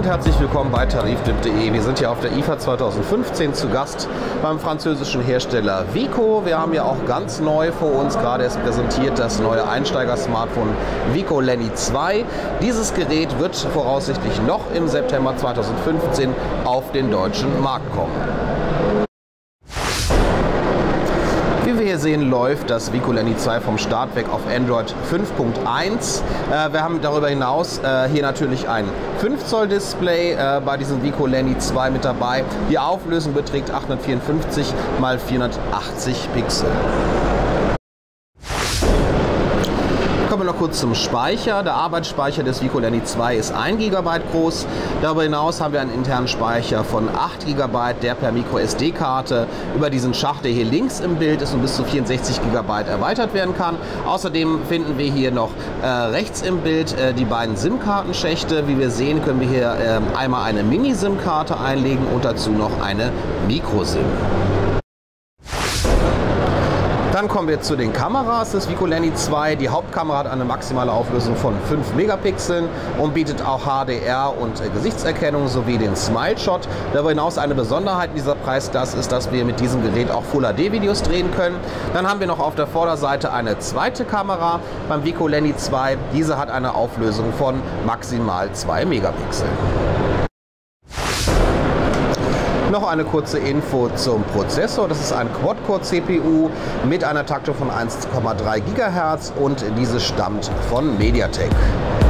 herzlich willkommen bei tariftipp.de. Wir sind hier auf der IFA 2015 zu Gast beim französischen Hersteller Vico. Wir haben ja auch ganz neu vor uns gerade erst präsentiert das neue Einsteiger-Smartphone Vico Lenny 2. Dieses Gerät wird voraussichtlich noch im September 2015 auf den deutschen Markt kommen. Wie wir hier sehen, läuft das Vico Lenny 2 vom Start weg auf Android 5.1. Wir haben darüber hinaus hier natürlich ein 5 Zoll Display bei diesem Vico Lenny 2 mit dabei. Die Auflösung beträgt 854 x 480 Pixel. Kommen wir noch kurz zum Speicher. Der Arbeitsspeicher des Vico Lenny 2 ist 1 GB groß. Darüber hinaus haben wir einen internen Speicher von 8 GB, der per MicroSD-Karte über diesen Schacht, der hier links im Bild ist, und bis zu 64 GB erweitert werden kann. Außerdem finden wir hier noch rechts im Bild die beiden SIM-Kartenschächte. Wie wir sehen, können wir hier einmal eine Mini-SIM-Karte einlegen und dazu noch eine Micro-SIM. Dann kommen wir zu den Kameras des Vico Lenny 2. Die Hauptkamera hat eine maximale Auflösung von 5 Megapixeln und bietet auch HDR und Gesichtserkennung sowie den Smile Shot. Darüber hinaus eine Besonderheit in dieser Preisklasse ist, dass wir mit diesem Gerät auch Full HD Videos drehen können. Dann haben wir noch auf der Vorderseite eine zweite Kamera beim Vico Lenny 2. Diese hat eine Auflösung von maximal 2 Megapixeln. Noch eine kurze Info zum Prozessor. Das ist ein Quad-Core-CPU mit einer Taktung von 1,3 GHz und diese stammt von MediaTek.